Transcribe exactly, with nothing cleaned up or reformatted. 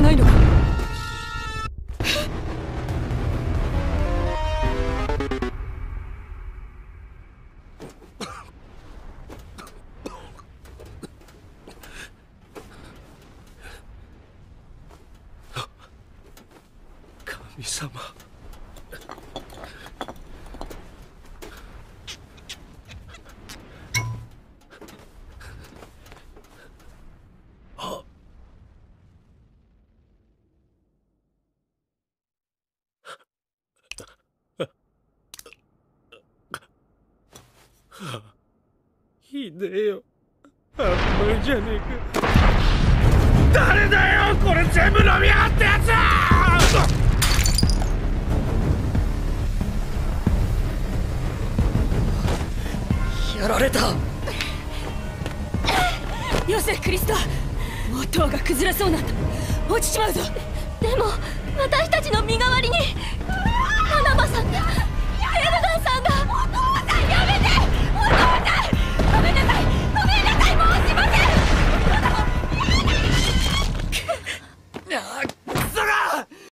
ないのか。 神様。ひでえよ。あんまりじゃねえか。誰だよこれ全部飲みやがったやつは。 やられた。よせクリスタ、もう塔が崩れそうなんだ。落ちちまうぞ。 でも私たちの身代わりにナナバさんが。